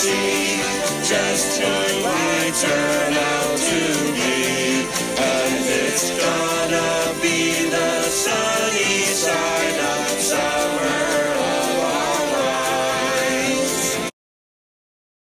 see just what we turn out to be. And it's gonna be the sunny